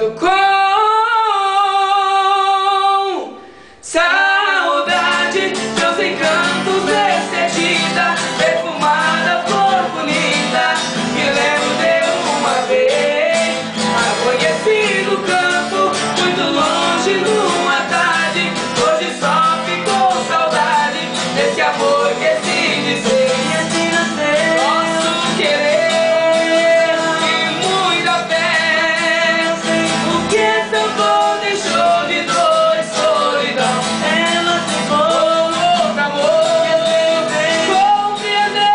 com saudade, seus encantos excedida, perfumada, flor bonita. Me lembro de uma vez, a conheci no campo, muito longe numa tarde. Hoje só ficou saudade desse amor que se dizer. Posso querer e muita fé, o que esse amor deixou de dor e solidão. Ela se foi com outro amor, compreender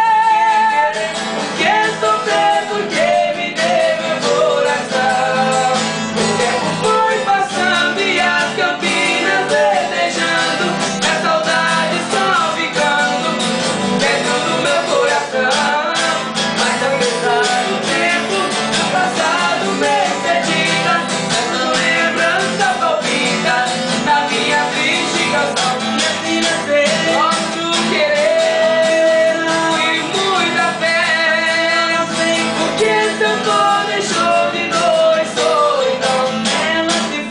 o que é sofrer, porque me deu meu coração. O tempo foi passando e as campinas verdejando, a saudade só ficando dentro do meu coração. Mas apesar do tempo passado me excedida, essa lembrança palpita na minha triste canção. Posso querer e muita fé, porque esse amor deixou de dor e solidão. Ela se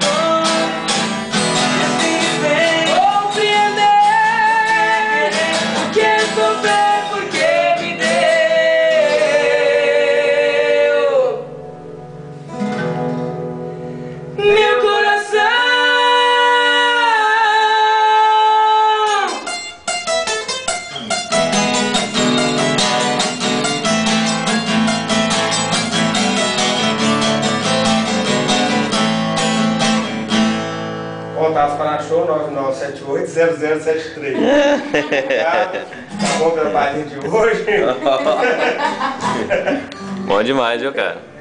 foi, compreender o que é sofrer, porque me deu meu coração. Contato para show 9978-0073. Tá bom pela palhinha de hoje? Bom demais, viu, cara?